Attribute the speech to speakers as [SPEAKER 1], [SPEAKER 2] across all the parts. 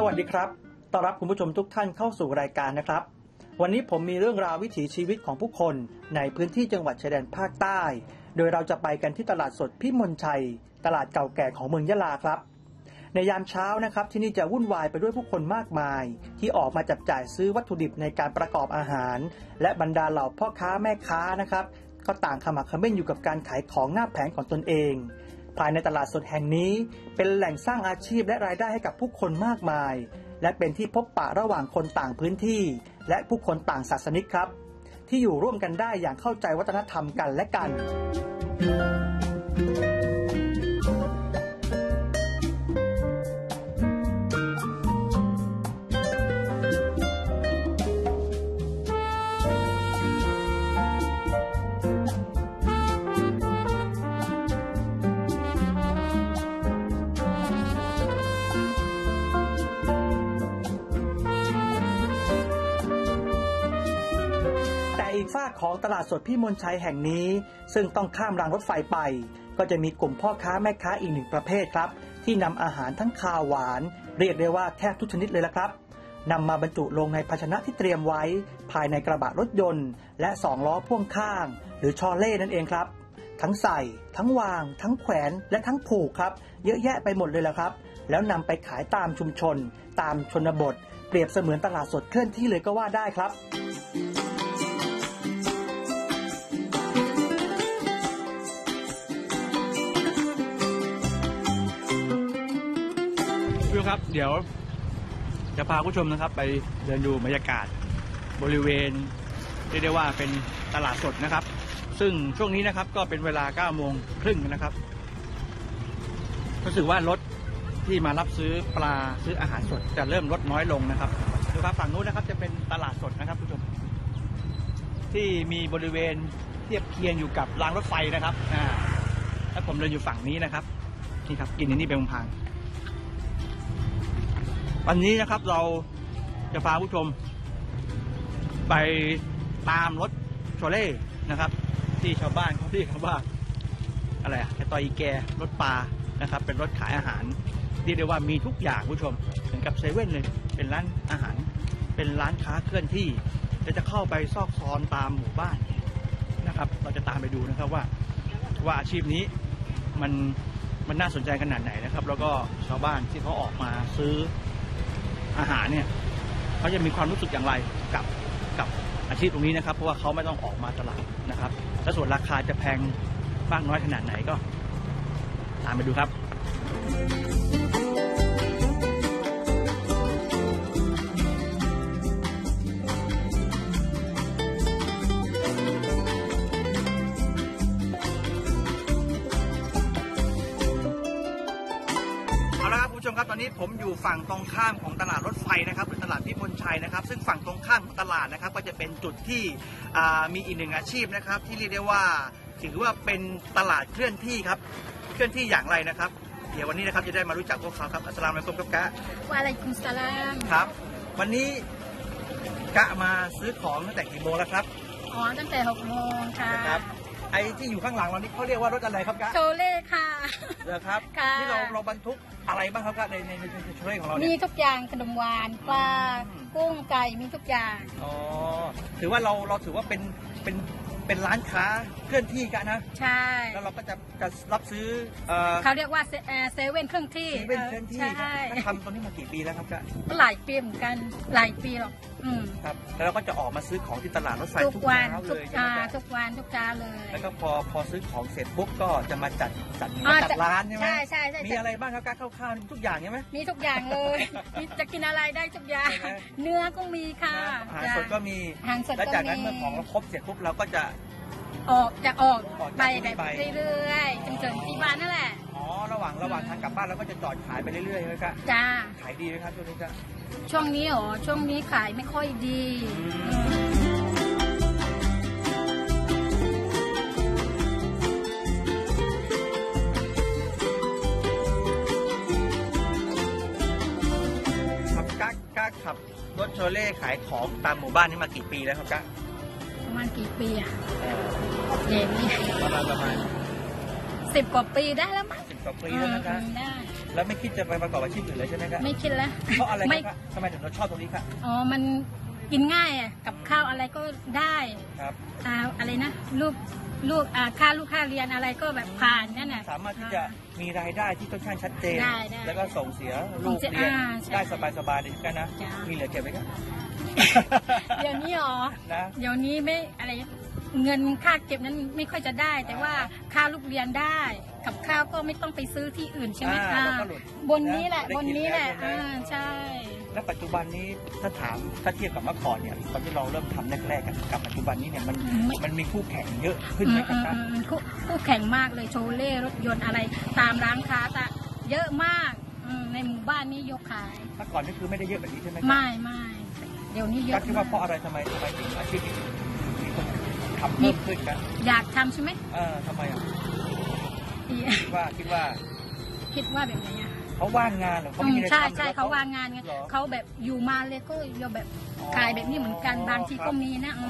[SPEAKER 1] วัสดีครับต้อนรับคุณผู้ชมทุกท่านเข้าสู่รายการนะครับวันนี้ผมมีเรื่องราววิถีชีวิตของผู้คนในพื้นที่จังหวัดชายแดนภาคใต้โดยเราจะไปกันที่ตลาดสดพิมลชัยตลาดเก่าแก่ของเมืองยะลาครับในยามเช้านะครับที่นี่จะวุ่นวายไปด้วยผู้คนมากมายที่ออกมาจับจ่ายซื้อวัตถุดิบในการประกอบอาหารและบรรดาเหล่าพ่อค้าแม่ค้านะครับก็ต่างขมักเขม้นอยู่กับการขายของหน้าแผงของตนเองภายในตลาดสดแห่งนี้เป็นแหล่งสร้างอาชีพและรายได้ให้กับผู้คนมากมายและเป็นที่พบปะระหว่างคนต่างพื้นที่และผู้คนต่างศาสนิกครับที่อยู่ร่วมกันได้อย่างเข้าใจวัฒนธรรมกันและกันอีกฝากของตลาดสดพิมลชัยแห่งนี้ซึ่งต้องข้ามรางรถไฟไปก็จะมีกลุ่มพ่อค้าแม่ค้าอีกหนึ่งประเภทครับที่นำอาหารทั้งคาวหวานเรียกได้ว่าแทบทุกชนิดเลยละครับนำมาบรรจุลงในภาชนะที่เตรียมไว้ภายในกระบะรถยนต์และ2ล้อพ่วงข้างหรือชอเล่นั่นเองครับทั้งใส่ทั้งวางทั้งแขวนและทั้งผูกครับเยอะแยะไปหมดเลยละครับแล้วนำไปขายตามชุมชนตามชนบทเปรียบเสมือนตลาดสดเคลื่อนที่เลยก็ว่าได้ครับ
[SPEAKER 2] ครับเดี๋ยวจะพาผู้ชมนะครับไปเดินดูบรรยากาศบริเวณเรียกได้ว่าเป็นตลาดสดนะครับซึ่งช่วงนี้นะครับก็เป็นเวลา 9:30 นะครับรู้สึกว่ารถที่มารับซื้อปลาซื้ออาหารสดจะเริ่มลดน้อยลงนะครับดูครับฝั่งนู้นนะครับจะเป็นตลาดสดนะครับผู้ชมที่มีบริเวณเทียบเคียงอยู่กับรางรถไฟนะครับและผมเดินอยู่ฝั่งนี้นะครับนี่ครับกินนี่เป็นทางวันนี้นะครับเราจะพาผู้ชมไปตามรถโชเล่นะครับที่ชาวบ้านเขาเรียกว่าอะไรไอตออีแกรถปลานะครับเป็นรถขายอาหารเรียกได้ว่ามีทุกอย่างผู้ชมเหมือนกับเซเว่นเลยเป็นร้านอาหารเป็นร้านค้าเคลื่อนที่จะเข้าไปซอกซอนตามหมู่บ้านนะครับเราจะตามไปดูนะครับว่าอาชีพนี้มันน่าสนใจขนาดไหนนะครับแล้วก็ชาวบ้านที่เขาออกมาซื้ออาหารเนี่ยเขาจะมีความรู้สึกอย่างไรกับอาชีพตรงนี้นะครับเพราะว่าเขาไม่ต้องออกมาตลาดนะครับและส่วนราคาจะแพงมากน้อยขนาดไหนก็ตามไปดูครับผู้ชมครับตอนนี้ผมอยู่ฝั่งตรงข้ามของตลาดรถไฟนะครับหรือตลาดพิมลชัยนะครับซึ่งฝั่งตรงข้ามของตลาดนะครับก็จะเป็นจุดที่มีอีกหนึ่งอาชีพนะครับที่เรียกได้ว่าถือว่าเป็นตลาดเคลื่อนที่ครับเคลื่อนที่อย่างไรนะครับเดี๋ยววันนี้นะครับจะได้มารู้จักพวกเขาครับอัสสลามุอะลัยกุมครับกะ
[SPEAKER 3] วะอะลัยกุมสลาม
[SPEAKER 2] ครับวันนี้กะมาซื้อของตั้งแต่กี่โมงแล้วครับ
[SPEAKER 3] อ๋อตั้งแต่6 โมงค่ะ
[SPEAKER 2] ครับไอ้ที่อยู่ข้างหลังเรานี่เขาเรียกว่ารถอะไรครับกะ
[SPEAKER 3] โชเล่ค่ะ
[SPEAKER 2] เหรอครับที่เราบรรทุกอะไรบ้างครับในโชเล่ของเรา
[SPEAKER 3] มีทุกอย่างขนมหวานปลากุ้งไก่มีทุกอย่าง
[SPEAKER 2] อ๋อถือว่าเราถือว่าเป็นร้านค้าเคลื่อนที่กันนะ
[SPEAKER 3] ใช่
[SPEAKER 2] แล้วเราก็จะรับซื้อ
[SPEAKER 3] เขาเรียกว่าเซเว่นเคลื่อนที่
[SPEAKER 2] เซเว่นเคลื่อนที่ทำตรงนี้มากี่ปีแล้วครับจ๊ะ
[SPEAKER 3] หลายปีเหมือนกันหลายปีหรอก
[SPEAKER 2] ครับแล้วเราก็จะออกมาซื้อของที่ตลาดรถไฟ
[SPEAKER 3] ทุกวันทุกเช้าเลย
[SPEAKER 2] แล้วก็พอซื้อของเสร็จปุ๊บก็จะมาจัดร้านใช่ไหม
[SPEAKER 3] ใช่
[SPEAKER 2] มีอะไรบ้างครับข้าวๆทุกอย่างใช่ไหม
[SPEAKER 3] มีทุกอย่างเลยจะกินอะไรได้ทุกอย่างเนื้อก็มีค่ะ
[SPEAKER 2] อาหารสดก็มีแล้วจากนั้นเมื่อของเราครบเสร็จปุ๊บเราก็จะ
[SPEAKER 3] ออกไปแบบเรื่อยๆจนถึงที่บ้านนั่นแหละ
[SPEAKER 2] อ๋อระหว่างทางกลับบ้านเราก็จะจอดขายไปเรื่อยๆใช่ไหมครับ
[SPEAKER 3] จ้า
[SPEAKER 2] ขายดีไหมครับช่วงนี้จ้า
[SPEAKER 3] ช่วงนี้ช่วงนี้ขายไม่ค่อยดี
[SPEAKER 2] ครับกล้าขับรถโชเล่ขายของตามหมู่บ้านนี่มากี่ปีแล้วครับกล้า
[SPEAKER 3] ประมาณกี่ปีอ่ะเย็นนี่
[SPEAKER 2] ประมาณ
[SPEAKER 3] 10 กว่าปีได้แล้วมั้ง
[SPEAKER 2] 10 กว่าปีแล้วนะครับแล้วไม่คิดจะไปประกอบอาชีพอื่นเลยใช่ไหมครับ
[SPEAKER 3] ไม่คิดแล้ว
[SPEAKER 2] เพราะอะไร
[SPEAKER 3] ไม่
[SPEAKER 2] ครับทำไมถึงเราชอบตรงนี้ครับ
[SPEAKER 3] อ๋อมันกินง่ายอะกับข้าวอะไรก็ได้
[SPEAKER 2] ครับ
[SPEAKER 3] อะไรนะลูกค่าเรียนอะไรก็แบบผ่านนั่นน่ะ
[SPEAKER 2] สามารถที่จะมีรายได้ที่ค่อนข้างชัดเจน
[SPEAKER 3] ได้
[SPEAKER 2] แล้วก็ส่งเสียลูกเรียน
[SPEAKER 3] ใช่
[SPEAKER 2] ได้สบายๆดีกันนะ
[SPEAKER 3] จ้ะ
[SPEAKER 2] มีเหลือเก็บไหมครับ
[SPEAKER 3] เดี๋ยวนี้หรอ
[SPEAKER 2] นะ
[SPEAKER 3] เดี๋ยวนี้ไม่อะไรเงินค่าเก็บนั้นไม่ค่อยจะได้ แต่ว่าค่าลูกเรียนได้ กับข้าวก็ไม่ต้องไปซื้อที่อื่นใช่ไหม
[SPEAKER 2] แล้วก็หลุด
[SPEAKER 3] บนนี้แหละ
[SPEAKER 2] ได้
[SPEAKER 3] บน
[SPEAKER 2] กิ
[SPEAKER 3] นี้แหละ
[SPEAKER 2] ได้กิน
[SPEAKER 3] ใช่
[SPEAKER 2] แล้วปัจจุบันนี้ถ้าเทียบกับเมื่อก่อนเนี่ยตอนที่เราเริ่มทำแรกๆกับปัจจุบันนี้เนี่ยมันมีคู่แข่งเยอะขึ้นไหมครับ
[SPEAKER 3] คู่แข่งมากเลยโชเล่รถยนต์อะไรตามร้านค้าเยอะมากในหมู่บ้านนี้ยกขาย
[SPEAKER 2] เมื่อก่อนนี่คือไม่ได้เยอะแบบนี้ใช่ไหม
[SPEAKER 3] ไม่เดี๋ยวนี้เยอะ
[SPEAKER 2] คิดว่าเพราะอะไรทำไมถึงอาชีพนี้มีคนทำเพิ่มขึ้นกัน
[SPEAKER 3] อยากทำใช่ไหม
[SPEAKER 2] ทำไมอ่ะ
[SPEAKER 3] อี
[SPEAKER 2] คิดว่า
[SPEAKER 3] คิดว่าแบบไหนอ่ะ
[SPEAKER 2] เขาว่างงานหรือเขาไม่มีอะไรทำ
[SPEAKER 3] ใช่เขาว่างงานไง
[SPEAKER 2] หรอ
[SPEAKER 3] เขาแบบอยู่มาเลยก็ยอมแบบขายแบบนี้เหมือนกันบางทีก็มีนะ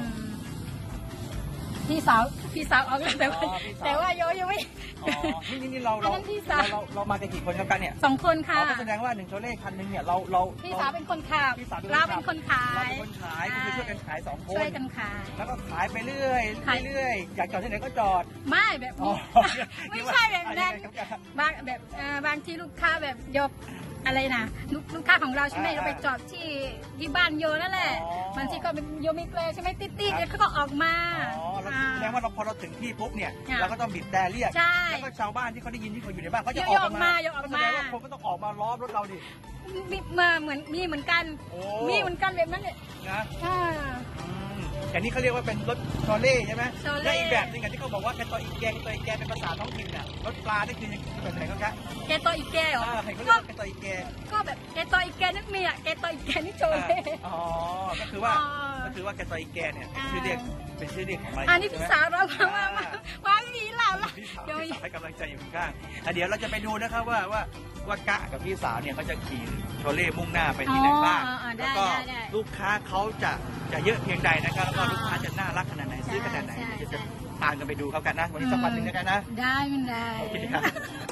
[SPEAKER 3] พี่สาวเอาแต่ว่าโยยังไม่
[SPEAKER 2] นี่เรา
[SPEAKER 3] อันนั้นพี่สาว
[SPEAKER 2] เรามากันกี่คนกันเนี่ย
[SPEAKER 3] 2 คนค่ะ
[SPEAKER 2] ก็แสดงว่า1โชเล่คันนึงเนี่ยเรา
[SPEAKER 3] พี่สาวเป็นคนขับ
[SPEAKER 2] พี่สาว
[SPEAKER 3] เราเป็นคนขาย
[SPEAKER 2] เราเป็นคนขายก็คือช่วยกันขาย2 คน
[SPEAKER 3] ช่วยกันขาย
[SPEAKER 2] แล้วก็ขายไปเรื่อยอยากจอดที่ไหนก็จอด
[SPEAKER 3] ไม่แบบนี้ไม่ใช่แบบนั้น
[SPEAKER 2] คิดว่า
[SPEAKER 3] บางที่ลูกค้าแบบยกอะไรนะลูกค้าของเราใช่ไหมเราไปจอดที่บ้านโยนั่นแหละบางทีก็เป็นโยมีเปลใช่ไหมติ๊ดๆแล้วเขาก็ออกมา
[SPEAKER 2] แสดงว่าพอเราถึงที่ปุ๊บเนี่ยเราก็ต้องบีบแต่เรียก
[SPEAKER 3] ใช่
[SPEAKER 2] แล้วก็ชาวบ้านที่เขาได้ยินที่เขาอยู่ในบ้านเขาจะ
[SPEAKER 3] โย
[SPEAKER 2] ออกมา
[SPEAKER 3] โยออกมา
[SPEAKER 2] แสดงว่าคนก็ต้องออกมาล้อมรถเราดิ
[SPEAKER 3] มีเหมือนกัน
[SPEAKER 2] โอ้
[SPEAKER 3] มีเหมือนกันแบบนั้นเลย
[SPEAKER 2] นะ
[SPEAKER 3] อ่า
[SPEAKER 2] อย่างนี้เขาเรียกว่าเป็นรถโชเล่ใช่ไหม
[SPEAKER 3] โชเล่
[SPEAKER 2] และอีกแบบหนึงที่เขาบอกว่าแกตัวอีแกเป็นภาษาท้องถิ่นน่ะรถปลานี่คือแบบไหนครับ
[SPEAKER 3] แกตัวอีแกเหรอ
[SPEAKER 2] เห็นเขาเรียกว่าแกตัวอีแก
[SPEAKER 3] ก็แบบแกตัวอีแกนั่นมีอ่ะแกตัวอีแกนี่โชว์เลย
[SPEAKER 2] อ๋อก็คือว่าแกตัวอีแกเนี่ยเป็นชื่อเรียกของมัน
[SPEAKER 3] อันนี้พี่สาวเรามาไม่มีเราละ
[SPEAKER 2] พี่สาว
[SPEAKER 3] เดี๋ยว
[SPEAKER 2] ให้กำลังใจอยู่ข้างๆเดี๋ยวเราจะไปดูนะครับว่ากะกับพี่สาวเนี่ยเขาจะขี่โชเล่มุ่งหน้าไปที่ไหนบ้างแล้วก็ลูกค้าเขาจะเยอะเพียงใดนะครับแล้วก็ลูกค้าจะน่ารักขนาดไหนซื้อขนาดไหนจะตามกันไปดูเขากันนะวันนี้สักวันหนึ่งแล้วกันนะ
[SPEAKER 3] ได้มันได้
[SPEAKER 2] โอเคครับ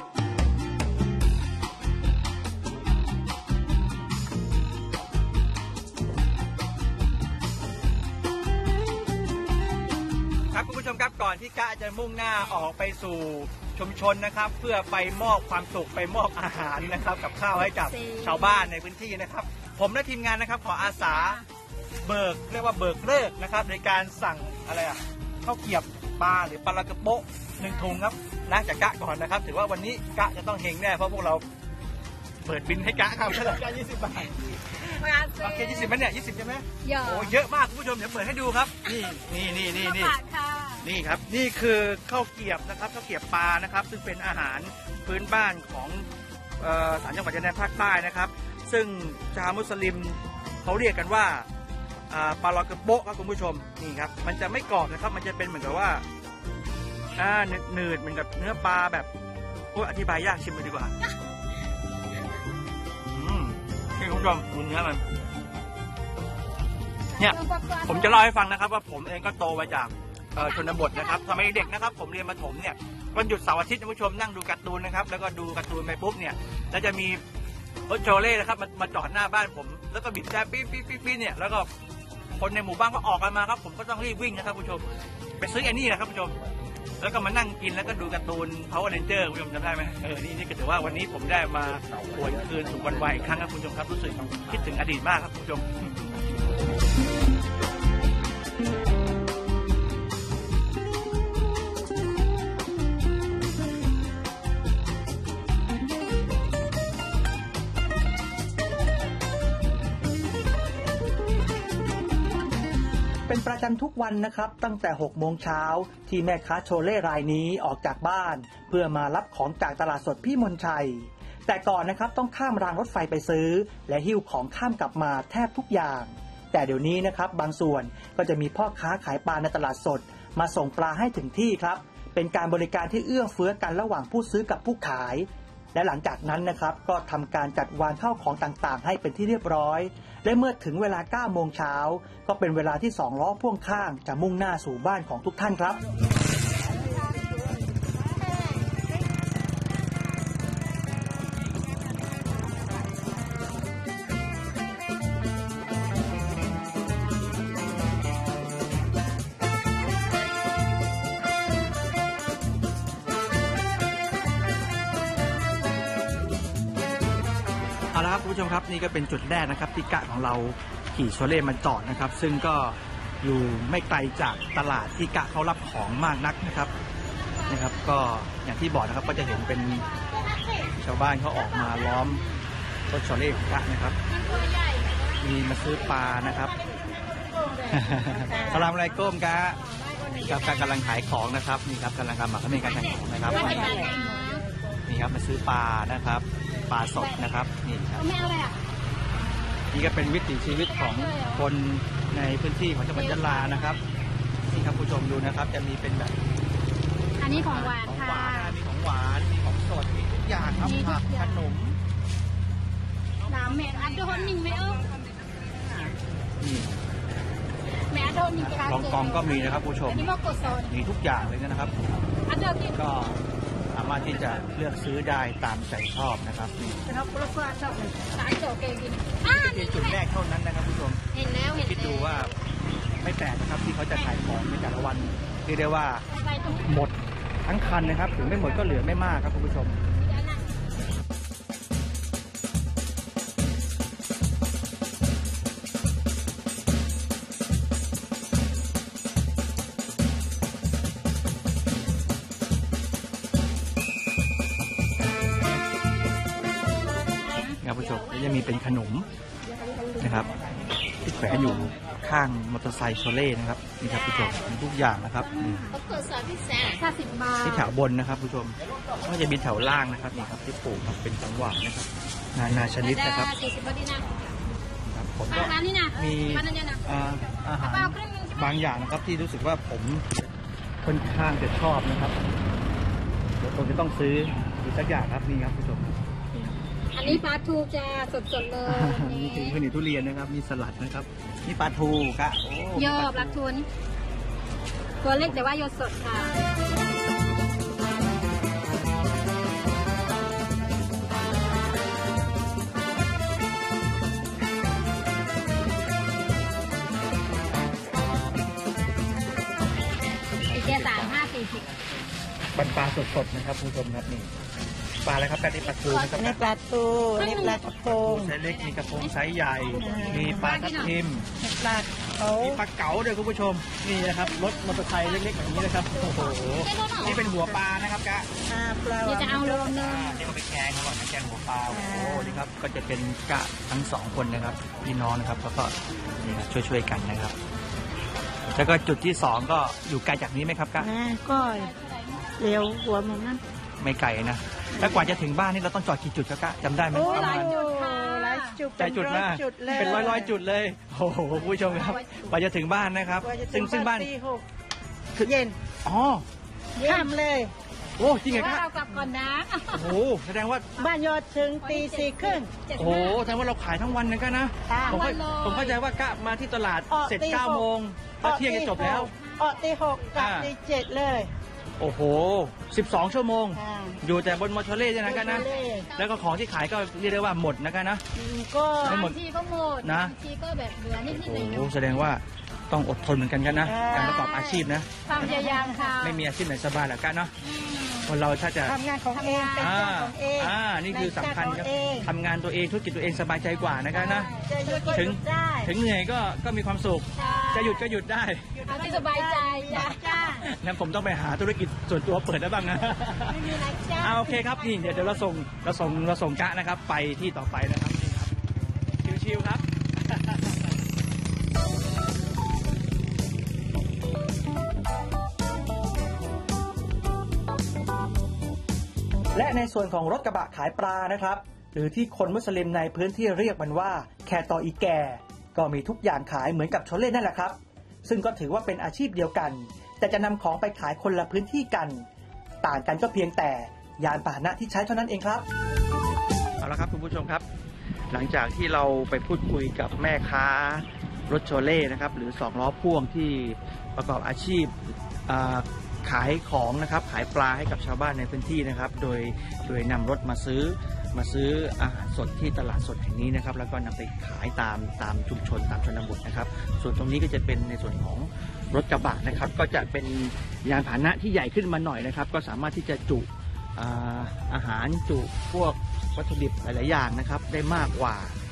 [SPEAKER 2] ครับคุณผู้ชมครับก่อนที่กะจะมุ่งหน้าออกไปสู่ชุมชนนะครับเพื่อไปมอบความสุขไปมอบอาหารนะครับกับข้าวให้กับชาวบ้านในพื้นที่นะครับผมและทีมงานนะครับขออาสาเรียกว่าเบิกเลิกนะครับในการสั่งข้าวเกรียบปลาหรือปลากระโปะ1 ถุงครับนะจากกะก่อนนะครับถือว่าวันนี้กะจะต้องเฮงแน่เพราะพวกเราเปิดบินให้กะครับเท่าไหร่กะ20 บาทโอเค20มั้ยเนี่ย20ใช่ไหมโอ้เยอะมากคุณผู้ชมเดี๋ยวเปิดให้ดูครับนี่ครับนี่คือข้าวเกรียบนะครับข้าวเกรียบปลานะครับซึ่งเป็นอาหารพื้นบ้านของ3 จังหวัดชายแดนภาคใต้นะครับซึ่งชาวมุสลิมเขาเรียกกันว่าปลากระโปะครับคุณผู้ชมนี่ครับมันจะไม่กรอบนะครับมันจะเป็นเหมือนกับว่าหนืดเหมือนกับเนื้อปลาแบบอธิบายยากชิมเลยดีกว่านี่คุณผู้ชมดูเนื้อมันเนี่ยผมจะเล่าให้ฟังนะครับว่าผมเองก็โตมาจากชนบทนะครับสมัยเด็กนะครับผมเรียนประถมเนี่ยวันหยุดเสาร์อาทิตย์คุณผู้ชมนั่งดูการ์ตูนนะครับแล้วก็ดูการ์ตูนไปปุ๊บเนี่ยแล้วจะมีรถโชเล่นะครับมาจอดหน้าบ้านผมแล้วก็บีบแต่ปี๊เนี่ยแล้วก็คนในหมู่บ้านก็ออกกันมาครับผมก็ต้องรีบวิ่งนะครับคุณผู้ชมไปซื้อไอ้นี่นะครับคุณผู้ชมแล้วก็มานั่งกินแล้วก็ดูการ์ตูน Power Ranger คุณผู้ชมจำได้ไหมนี่ก็ถือว่าวันนี้ผมได้มาหวนคืนสู่วันวัยอีกครั้งครับคุณผู้ชมครับรู้สึกคิดถึงอดีตมากครับคุณผู้ชม
[SPEAKER 1] เป็นประจำทุกวันนะครับตั้งแต่6 โมงเช้าที่แม่ค้าโชเล่รายนี้ออกจากบ้านเพื่อมารับของจากตลาดสดพี่มนชัยแต่ก่อนนะครับต้องข้ามรางรถไฟไปซื้อและหิ้วของข้ามกลับมาแทบทุกอย่างแต่เดี๋ยวนี้นะครับบางส่วนก็จะมีพ่อค้าขายปลาในตลาดสดมาส่งปลาให้ถึงที่ครับเป็นการบริการที่เอื้อเฟื้อกันระหว่างผู้ซื้อกับผู้ขายและหลังจากนั้นนะครับก็ทำการจัดวางข้าวของต่างๆให้เป็นที่เรียบร้อยและเมื่อถึงเวลา 9 โมงเช้าก็เป็นเวลาที่2 ล้อพ่วงข้างจะมุ่งหน้าสู่บ้านของทุกท่านครับ
[SPEAKER 2] มครับนี่ก็เป็นจุดแรกนะครับที่กะของเราขี่โชเล่มาจอดนะครับซึ่งก็อยู่ไม่ไกลจากตลาดที่กะเขารับของมากนักนะครับก็อย่างที่บอกนะครับก็จะเห็นเป็นชาวบ้านเขาออกมาล้อมรถโชเล่ของกะนะครับมีมาซื้อปลานะครับสลามอะไรก้มกะกับการกำลังขายของนะครับนี่ครับกำลังทำเขามีการขายของนะครับนี่ครับมาซื้อปลานะครับปลาสดนะครับนี่ครับนี่ก็เป็นวิถีชีวิตของคนในพื้นที่ของจังหวัดยะลานะครับนี่ครับผู้ชมดูนะครับจะมีเป็นแบบ
[SPEAKER 3] อันนี้ของหวานค่ะ
[SPEAKER 2] มีของหวานมีของสดมีทุกอย่างครับผักขนม
[SPEAKER 3] น้ำแม่อัดโดนนิ่งไหมแม่อัดโดนนิ่ง
[SPEAKER 2] ลองกองก็มีนะครับผู้ชมมีทุกอย่างเลยนะครับก็สามารถที่จะเลือกซื้อได้ตามใจชอบนะครับนี่เป็นจุดแรกเท่านั้นนะครับผู้ชมคิดดูว่าไม่แปลกนะครับที่เขาจะขายของในแต่ละวันเรียกได้ว่าหมดทั้งคันนะครับถึงไม่หมดก็เหลือไม่มากครับคุณผู้ชมผู้ชมก็จะมีเป็นขนมนะครับที่แขวนอยู่ข้างมอเตอร์ไซค์โชเล่นะครับนี่ครับผู้ชมมีทุกอย่างนะครับ
[SPEAKER 3] 50 บาท
[SPEAKER 2] ที่แถวบนนะครับผู้ชมก็จะมีแถวล่างนะครับนี่ครับที่ปลูกเป็นของหวานนะครับนานาชนิดนะครับผมก็มีอาหารบางอย่างนะครับที่รู้สึกว่าผมค่อนข้างจะชอบนะครับเดี๋ยวผมจะต้องซื้ออีกสักอย่างครับนี่ครับผู้ชม
[SPEAKER 3] อันนี้ปลาทูจะสดๆเลย
[SPEAKER 2] นี่คือขนมทุเรียนนะครับมีสลัดนะครับนี่ปลาทูครับ
[SPEAKER 3] ยอปลาทูนี่ตัวเล็กแต่ว่ายอสดค่ะอีกแค่3-5-40
[SPEAKER 2] ปลาสดๆนะครับผู้ชมครับนี่ปลาอะไรครับนี่ปลาทูนะครับ
[SPEAKER 4] นี่ปลาทูนี่ปลากระพง
[SPEAKER 2] ไซส์เล็กมีกระพงไซส์ใหญ่มีปลาทับทิม
[SPEAKER 4] ปลาเขา
[SPEAKER 2] มีปลาเก๋าด้วยคุณผู้ชมนี่นะครับรถมอเตอร์ไซค์เล็กๆแบบนี้นะครับโอ้โหนี่เป็นหัวปลานะครับกะ
[SPEAKER 4] ปลา
[SPEAKER 3] จะเอาโลนึง
[SPEAKER 2] นี่ก็ไปแกงก่อนนะแกงหัวปลาโอ้โหนี่ครับก็จะเป็นกะทั้ง2คนนะครับพี่น้องนะครับแล้วก็นี่ช่วยกันนะครับแล้วก็จุดที่2ก็อยู่ไกลจากนี้ไหมครับกะ
[SPEAKER 4] ก็เร็วหัวมันนั่น
[SPEAKER 2] ไม่ไกลนะแล้วกว่าจะถึงบ้านนี่เราต้องจอดกี่จุดครับกะจำได้ไหม
[SPEAKER 4] ประมาณ
[SPEAKER 2] ใจจุดมากเป็นร้อยจุดเลยโอ้โหผู้ชมครับกว่าจะถึงบ้านนะครับซึ่งบ้าน
[SPEAKER 4] เย็นค่ำเลย
[SPEAKER 2] โอ้จริงเหรอครับ
[SPEAKER 3] เรากลับก่อนนะ
[SPEAKER 2] โอ้โหแสดงว่า
[SPEAKER 4] บ้านยอดถึง4:30
[SPEAKER 2] โอ้แสดงว่าเราขายทั้งวันนะกันนะผมเข้าใจว่ากะมาที่ตลาดเสร็จ9 โมงแล้วเที่ยงจะจบแล้ว
[SPEAKER 4] 6กลับ7เลย
[SPEAKER 2] โอ้โห12 ชั่วโมงอยู่แต่บนมอเตอร์เล่นะกันนะแล้วก็ของที่ขายก็เรียกได้ว่าหมดนะกันนะ
[SPEAKER 3] ก็บางทีก็หมดนะบางทีก็แบบเหลือนิดๆหน่อย
[SPEAKER 2] โอ้แสดงว่าต้องอดทนเหมือนกันกันนะการประกอบอาชีพนะ
[SPEAKER 3] ความพยายามค่ะ
[SPEAKER 2] ไม่มีอาชีพไหนสบายหรอกกันเนาะคนเราถ้าจะ
[SPEAKER 4] ทำงานของเองเป็นเจ้าของเอง
[SPEAKER 2] นี่คือสำคัญครับทำงานตัวเองธุรกิจตัวเองสบายใจกว่านะกันนะถึงเหนื่อยก็มีความสุขจะหยุดก็หยุดได้
[SPEAKER 3] สบายใจจ้า
[SPEAKER 2] งั้นผมต้องไปหาธุรกิจส่วนตัวเปิดได้บ้างนะโอเคครับนี่เดี๋ยวเราส่งกะนะครับไปที่ต่อไปนะครับชิวๆครับ
[SPEAKER 1] และในส่วนของรถกระบะขายปลานะครับหรือที่คนมุสลิมในพื้นที่เรียกมันว่าแคตออีแกก็มีทุกอย่างขายเหมือนกับโชเล่นั่นแหละครับซึ่งก็ถือว่าเป็นอาชีพเดียวกันแต่จะนำของไปขายคนละพื้นที่กันต่างกันก็เพียงแต่ยานพาหนะที่ใช้เท่านั้นเองครับ
[SPEAKER 2] เอาละครับคุณผู้ชมครับหลังจากที่เราไปพูดคุยกับแม่ค้ารถโชเล่นะครับหรือ2 ล้อพ่วงที่ประกอบอาชีพขายของนะครับขายปลาให้กับชาวบ้านในพื้นที่นะครับโดยนำรถมาซื้ออาหารสดที่ตลาดสดแห่งนี้นะครับแล้วก็นำไปขายตามชุมชนตามชนบทนะครับส่วนตรงนี้ก็จะเป็นในส่วนของรถกระบะนะครับก็จะเป็นยานพาหนะที่ใหญ่ขึ้นมาหน่อยนะครับก็สามารถที่จะจุอาหารจุพวกวัตถุดิบหลายๆอย่างนะครับได้มากกว่า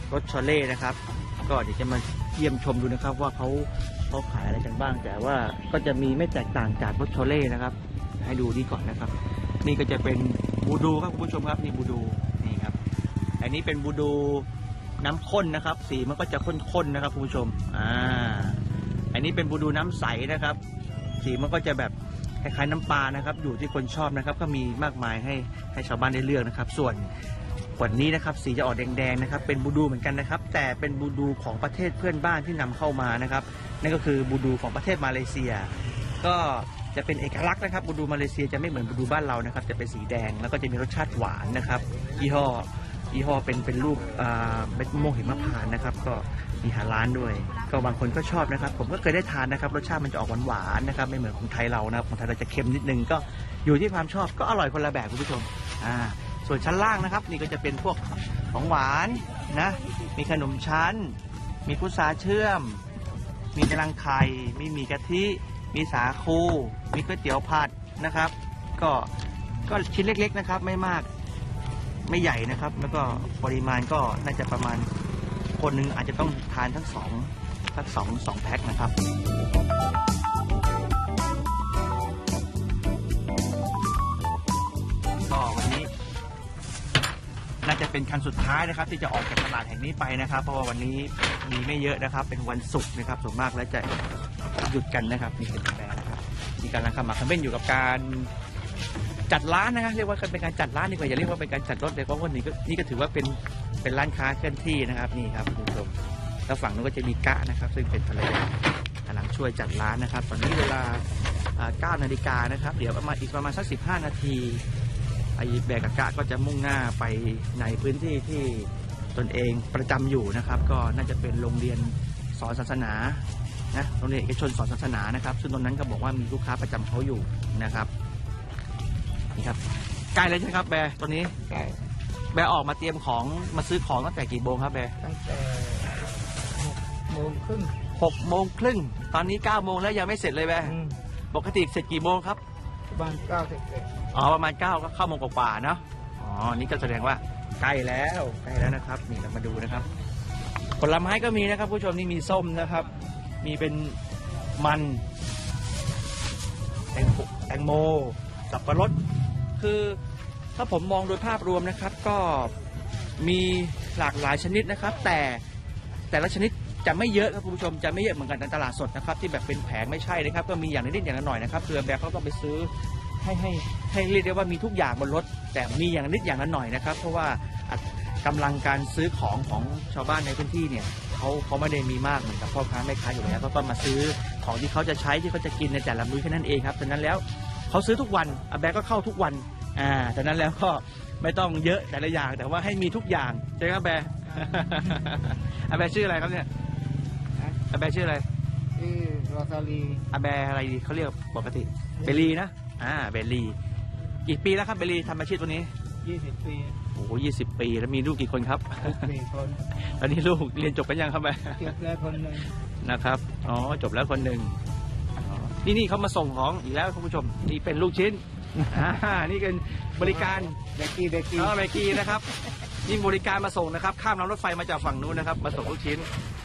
[SPEAKER 2] รถชอเล่นะครับก็เดี๋ยวจะมาเยี่ยมชมดูนะครับว่าเขาขายอะไรกันบ้างแต่ว่าก็จะมีไม่แตกต่างจากรถชอเล่นะครับให้ดูนี่ก่อนนะครับนี่ก็จะเป็นบูดูครับคุณผู้ชมครับนี่บูดูนี่ครับอันนี้เป็นบูดูน้ำข้นนะครับสีมันก็จะข้นๆนะครับคุณผู้ชมอันนี้เป็นบูดูน้ำใสนะครับสีมันก็จะแบบคล้ายๆน้ำปลานะครับอยู่ที่คนชอบนะครับก็มีมากมายให้ชาวบ้านได้เลือกนะครับส่วนวันนี้นะครับสีจะออกแดงๆนะครับเป็นบูดูเหมือนกันนะครับแต่เป็นบูดูของประเทศเพื่อนบ้านที่นำเข้ามานะครับนั่นก็คือบูดูของประเทศมาเลเซียก็จะเป็นเอกลักษณ์นะครับบูดูมาเลเซียจะไม่เหมือนบูดูบ้านเรานะครับจะเป็นสีแดงแล้วก็จะมีรสชาติหวานนะครับยี่ห้อเป็นรูปเม็ดมะม่วงหิมพานต์นะครับก็มีหาร้านด้วยก็บางคนก็ชอบนะครับผมก็เคยได้ทานนะครับรสชาติมันจะออกหวานๆนะครับไม่เหมือนของไทยเรานะครับของไทยเราจะเค็มนิดนึงก็อยู่ที่ความชอบก็อร่อยคนละแบบคุณผู้ชมส่วนชั้นล่างนะครับนี่ก็จะเป็นพวกของหวานนะมีขนมชั้นมีพุทราเชื่อมมีกะลังไข่มีหมี่กะทิมีสาคูมีก๋วยเตี๋ยวผัดนะครับก็ชิ้นเล็กๆนะครับไม่มากไม่ใหญ่นะครับแล้วก็ปริมาณก็น่าจะประมาณคนหนึ่งอาจจะต้องทานทั้งสองแพ็คนะครับก็วันนี้น่าจะเป็นครั้งสุดท้ายนะครับที่จะออกจากตลาดแห่งนี้ไปนะครับเพราะว่าวันนี้มีไม่เยอะนะครับเป็นวันศุกร์นะครับส่วนมากแล้วจะหยุดกันนะครับนี่เป็นแบรนด์นะครับที่กำลังขมักเขม้นอยู่กับการจัดร้านนะครับเรียกว่าเป็นการจัดร้านดีกว่าอย่าเรียกว่าเป็นการจัดรถเลยเพราะว่านี่ก็ถือว่าเป็นร้านค้าเคลื่อนที่นะครับนี่ครับคุณผู้ชมแล้วฝั่งนู้นก็จะมีกะนะครับซึ่งเป็นภรรยากำลังช่วยจัดร้านนะครับตอนนี้เวลา9 นาฬิกานะครับเดี๋ยวอีกประมาณสัก15 นาทีไอ้แบกกับกะก็จะมุ่งหน้าไปในพื้นที่ที่ตนเองประจำอยู่นะครับก็น่าจะเป็นโรงเรียนสอนศาสนานะโรงเรียนเอกชนสอนศาสนานะครับซึ่งตรงนั้นก็บอกว่ามีลูกค้าประจำเขาอยู่นะครับนี่ครับใกล้เลยใช่ไหมครับแบร์ตอนนี้ใกล้แบร์ออกมาเตรียมของมาซื้อของตั้งแต่กี่โมงครับแบร์ตั้งแต่6 โมงครึ่งตอนนี้9 โมงแล้วยังไม่เสร็จเลยแบร์ปกติเสร็จกี่โมงครับประมาณ9 เสร็จประมาณ9ก็เข้าโมงกว่าๆเนาะนี่ก็แสดงว่าใกล้แล้วนะครับนี่เรามาดูนะครับผลไม้ก็มีนะครับผู้ชมนี่มีส้มนะครับมีเป็นมันแตงโมสับปะรดคือถ้าผมมองโดยภาพรวมนะครับก็มีหลากหลายชนิดนะครับแต่ละชนิดจะไม่เยอะครับคุณผู้ชมจะไม่เยอะเหมือนกันในตลาดสดนะครับที่แบบเป็นแผงไม่ใช่นะครับก็มีอย่างนิดอย่างละหน่อยนะครับเพื่อแบบเขาต้องไปซื้อให้เรียกได้ว่ามีทุกอย่างบนรถแต่มีอย่างนิดอย่างละหน่อยนะครับเพราะว่ากำลังการซื้อของชาวบ้านในพื้นที่เนี่ยเขาไม่ได้มีมากเหมือนกับพ่อค้าแม่ค้าอยู่แล้วเขาก็มาซื้อของที่เขาจะใช้ที่เขาจะกินในแต่ละมื้อแค่นั้นเองครับฉะนั้นแล้วเขาซื้อทุกวันอาแบก็เข้าทุกวันฉะนั้นแล้วก็ไม่ต้องเยอะแต่ละอย่างแต่ว่าให้มีทุกอย่างใช่ไหมครับแบอาแบชื่ออะไรครับเนี่ยอาแบชื่ออะไร
[SPEAKER 5] โรซาลี
[SPEAKER 2] อาแบอะไรดีเขาเรียกปกติเบลลีนะเบลลีกี่ปีแล้วครับเบลลีทำอาชีพตัวนี้
[SPEAKER 5] 20 ปี
[SPEAKER 2] โอ้โห20 ปีแล้วมีลูกกี่คนครับ
[SPEAKER 5] 4 คน
[SPEAKER 2] ตอนนี้ลูกเรียนจบกันยังครับแบ
[SPEAKER 5] จบแล้วคนหนึ่ง
[SPEAKER 2] นะครับจบแล้วคนหนึ่งนี่เขามาส่งของอีกแล้วคุณผู้ชมนี่เป็นลูกชิ้นนี่เป็นบริการ
[SPEAKER 5] เบกกี้เบก
[SPEAKER 2] กี้นะครับยิ่งบริการมาส่งนะครับข้ามรางรถไฟมาจากฝั่งนู้นนะครับมาส่งลูกชิ้น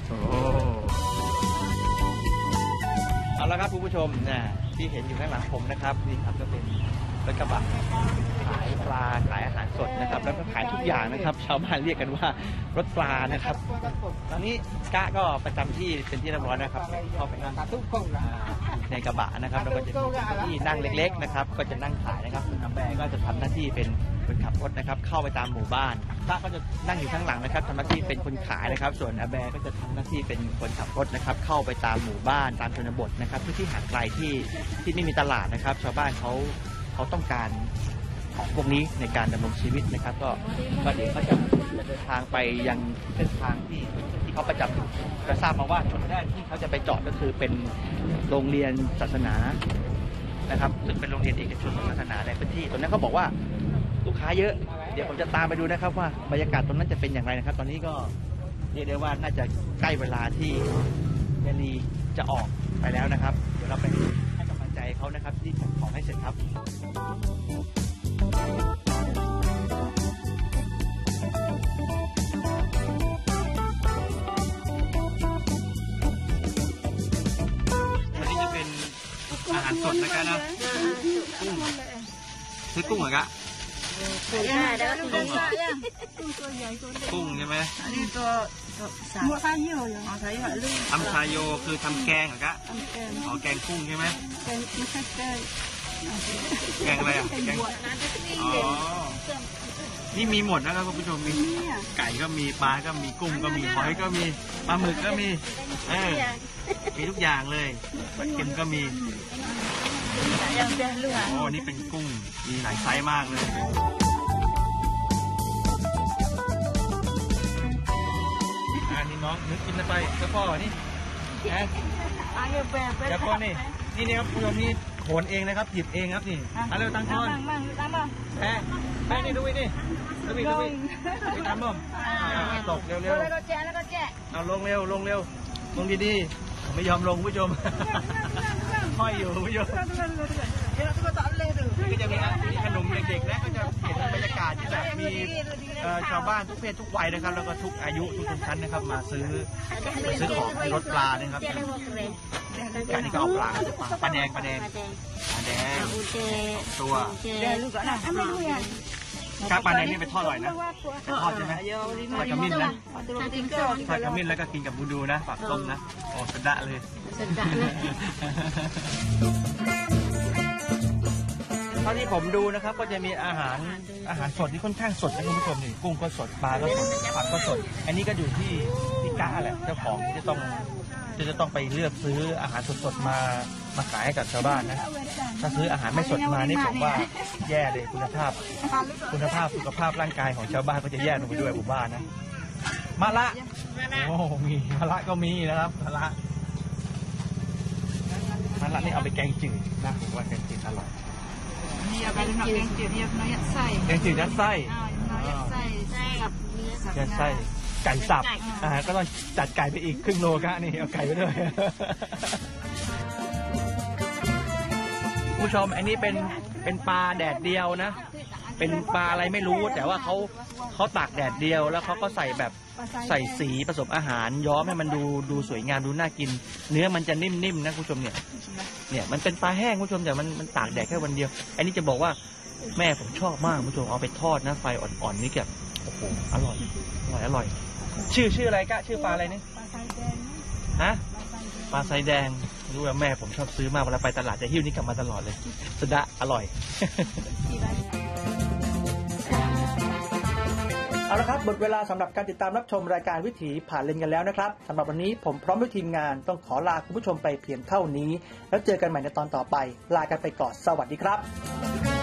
[SPEAKER 2] เอาละครับคุณผู้ชมที่เห็นอยู่ข้างหลังผมนะครับนี่ครับก็เป็นรถกระบะขายปลาขายอาหารสดนะครับแล้วก็ขายทุกอย่างนะครับชาวบ้านเรียกกันว่ารถปลานะครับตอนนี้กะก็ประจำที่เป็นที่เรียบร้อยนะครับเข้าไปนั่งในกระบะนะครับแล้วก็จะมีที่นั่งเล็กๆนะครับก็จะนั่งขายนะครับส่วนอาแบก็จะทำหน้าที่เป็นคนขับรถนะครับเข้าไปตามหมู่บ้านกะก็จะนั่งอยู่ข้างหลังนะครับทำหน้าที่เป็นคนขายนะครับส่วนอาแบก็จะทำหน้าที่เป็นคนขับรถนะครับเข้าไปตามหมู่บ้านตามชนบทนะครับที่ห่างไกลที่ไม่มีตลาดนะครับชาวบ้านเขาต้องการของพวกนี้ในการดำรงชีวิตนะครับก็เดี๋ยวเขาจะเดินทางไปยังเส้นทางที่เขาประจำอยู่ก็ทราบมาว่าจุดแรกที่เขาจะไปจอดก็คือเป็นโรงเรียนศาสนานะครับซึ่งเป็นโรงเรียนเอกชนศาสนาในพื้นที่ตรงนั้นเขาบอกว่าลูกค้าเยอะเดี๋ยวผมจะตามไปดูนะครับว่าบรรยากาศตรงนั้นจะเป็นอย่างไรนะครับตอนนี้ก็เรียกได้ว่าน่าจะใกล้เวลาที่เบลลีจะออกไปแล้วนะครับเดี๋ยวเราไปให้กำลังใจเขานะครับที่ส่งของให้เสร็จครับารสดนะครับนะกุ้งซื้อกุ้งเหรอกะกุ้งใช่ไหม
[SPEAKER 4] อันนี้ตัวหมูซาโยอย่างอ๋อซาโยลืม
[SPEAKER 2] ทำชาโยคือทำแกงเหรอกะอ๋อแกงกุ้งใช่ไหม
[SPEAKER 4] เป็นไม่ใช่แกง
[SPEAKER 2] แกงอะไรอ่ะแกงอ๋อนี่มีหมดนะครับคุณผู้ชมมีไก่ก็มีปลาก็มีกุ้งก็มีหอยก็มีปลาหมึกก็มีมีทุกอย่างเลยปลาเค็มก็มีโอ้นี่เป็นกุ้งมีหลายไซส์มากเลยนี่น้องนึกกินไปเจ้าพ่อนี่เจ้าพ่อนี่ครับคุณผู้ชมนี่โขนเองนะครับหยิบเองครับนี่เอาเร็วตั้งท้อนแม่นี่ดูนี่ทำบ่ตกเร็วแล้วก็แจกเอาลงเร็วลงดีๆผมไม่ยอมลงผู้ชมห้อยอยู่ผู้ชมก็จะมีขนมเด็กๆและก็จะเห็นบรรยากาศที่แบบมีชาวบ้านทุกเพศทุกวัยนะครับแล้วก็ทุกอายุทุกชนชั้นนะครับมาซื้อของในรถปลานะครับการที่ก็เอาปลาแดงตัวข้าวปลาแดงนี่ไปทอดอร่อยนะทอดใช่ไหมใส่ขมิ้นนะใส่ขมิ้นแล้วก็กินกับบูดูนะฝักต้มนะโอ้สดะเลยเท่าที่ผมดูนะครับก็จะมีอาหารสดที่ค่อนข้างสดนะคุณผู้ชมนี่กุ้งก็สดปลาก็สดผักก็สดอันนี้ก็อยู่ที่ก้าแหละเจ้าของที่จะต้องไปเลือกซื้ออาหารสดๆมาขายให้กับชาวบ้านนะถ้าซื้ออาหารไม่สดมานี่ผมว่าแย่เลยคุณภาพสุขภาพร่างกายของชาวบ้านก็จะแย่ลงไปด้วยผมว่านะมะละโอ้มีมะละก็มีนะครับมะละนี่เอาไปแกงจืดนะผมว่าแกงจืดอร่อย
[SPEAKER 4] นี่เอาไปทำแกงจืดนี่เอายัดไส้
[SPEAKER 2] แกงจืดยัดไส้ยัดไส้ไก่สับก็ต้องจัดไก่ไปอีกครึ่งโลกะนี่เอาไก่ไปด้วยผู้ชมอันนี้เป็นปลาแดดเดียวนะเป็นปลาอะไรไม่รู้แต่ว่าเขาตากแดดเดียวแล้วเขาก็ใส่สีผสมอาหารย้อมให้มันดูสวยงามดูน่ากินเนื้อมันจะนิ่มๆนะคุณผู้ชมเนี่ยมันเป็นปลาแห้งคุณผู้ชมแต่มันตากแดดแค่วันเดียวอันนี้จะบอกว่าแม่ผมชอบมากคุณผู้ชมเอาไปทอดนะไฟอ่อนๆนี่แบบโอ้โหอร่อยชื่ออะไรกะชื่อปลาอะไรนี่ฮะปลาไซแดงรู้ว่าแม่ผมชอบซื้อมากเวลาไปตลาดจะหิ้วนี่กลับมาตลอดเลยสุดะอร่อย
[SPEAKER 1] เอาละครับหมดเวลาสำหรับการติดตามรับชมรายการวิถีผ่านเลนกันแล้วนะครับสำหรับวันนี้ผมพร้อมด้วยทีมงานต้องขอลาคุณผู้ชมไปเพียงเท่านี้แล้วเจอกันใหม่ในตอนต่อไปลากันไปก่อนสวัสดีครับ